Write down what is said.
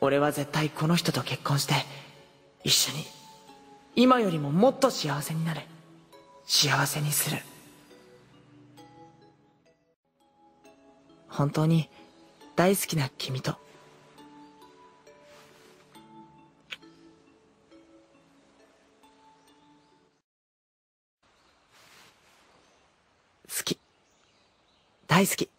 俺は絶対この人と結婚して一緒に今よりももっと幸せになる。幸せにする。本当に大好きな君と。好き。大好き。